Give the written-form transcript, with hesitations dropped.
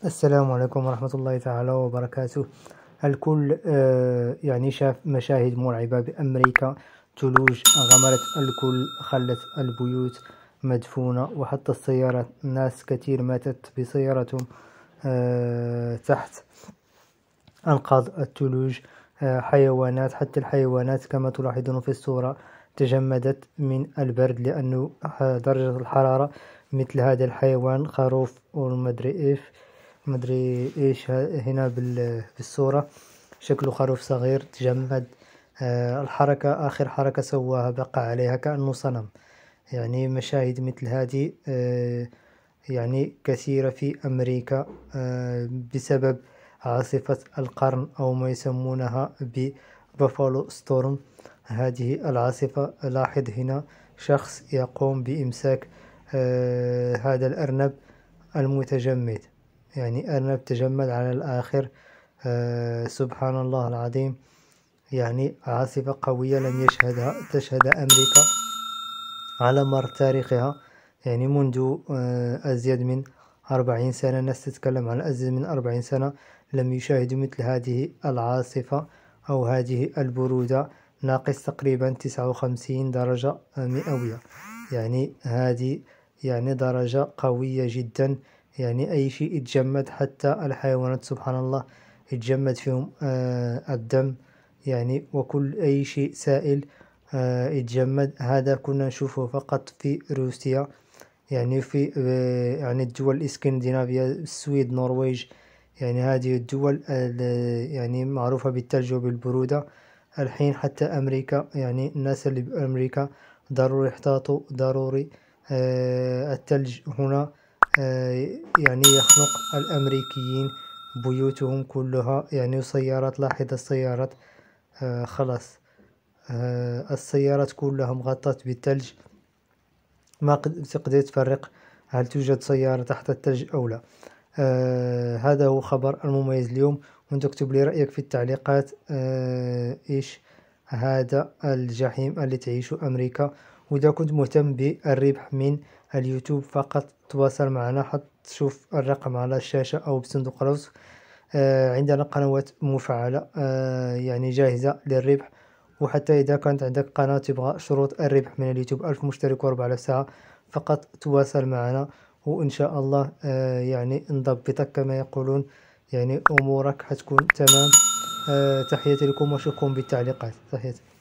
السلام عليكم ورحمة الله تعالى وبركاته. الكل يعني شاف مشاهد مرعبة بأمريكا. ثلوج غمرت الكل، خلت البيوت مدفونة وحتى السيارات. ناس كثير ماتت بسيارتهم تحت أنقاض الثلوج. حيوانات، حتى الحيوانات كما تلاحظون في الصورة تجمدت من البرد، لأنه درجة الحرارة مثل هذا الحيوان خروف ومدري ايش هنا بالصورة شكله خروف صغير تجمد. الحركة، آخر حركة سواها بقى عليها كأنه صنم. يعني مشاهد مثل هذه يعني كثيرة في أمريكا بسبب عاصفة القرن أو ما يسمونها ببافالو ستورم. هذه العاصفة، لاحظ هنا شخص يقوم بإمساك هذا الأرنب المتجمد. يعني أرنب تجمد على الآخر. سبحان الله العظيم. يعني عاصفة قوية لم تشهد أمريكا على مر تاريخها. يعني منذ أزيد من 40 سنة، الناس تتكلم عن أزيد من 40 سنة لم يشاهدوا مثل هذه العاصفة أو هذه البرودة، ناقص تقريبا 59 درجة مئوية. يعني هذه يعني درجة قوية جدا. يعني أي شيء يتجمد، حتى الحيوانات سبحان الله يتجمد فيهم الدم. يعني وكل أي شيء سائل يتجمد. هذا كنا نشوفه فقط في روسيا، يعني في يعني الدول الإسكندنافية، السويد، النرويج. يعني هذه الدول يعني معروفة بالثلج وبالبرودة. الحين حتى أمريكا، يعني الناس اللي بأمريكا ضروري يحتاطوا، ضروري. الثلج هنا يعني يخنق الأمريكيين، بيوتهم كلها يعني سيارات. لاحظ السيارات خلاص، السيارات كلها مغطاة بالثلج. ما تقدر تفرق هل توجد سيارة تحت الثلج أو لا. هذا هو خبر المميز اليوم، وانت اكتب لي رأيك في التعليقات. إيش هذا الجحيم اللي تعيشه أمريكا؟ وإذا كنت مهتم بالربح من اليوتيوب فقط تواصل معنا، حتى تشوف الرقم على الشاشة أو بصندوق الوصف. عندنا قنوات مفعلة يعني جاهزة للربح. وحتى إذا كانت عندك قناة تبغى شروط الربح من اليوتيوب 1000 مشترك و4000 ساعة، فقط تواصل معنا وإن شاء الله يعني نضبطك كما يقولون. يعني أمورك حتكون تمام. تحياتي لكم وشكرا بالتعليقات. تحياتي.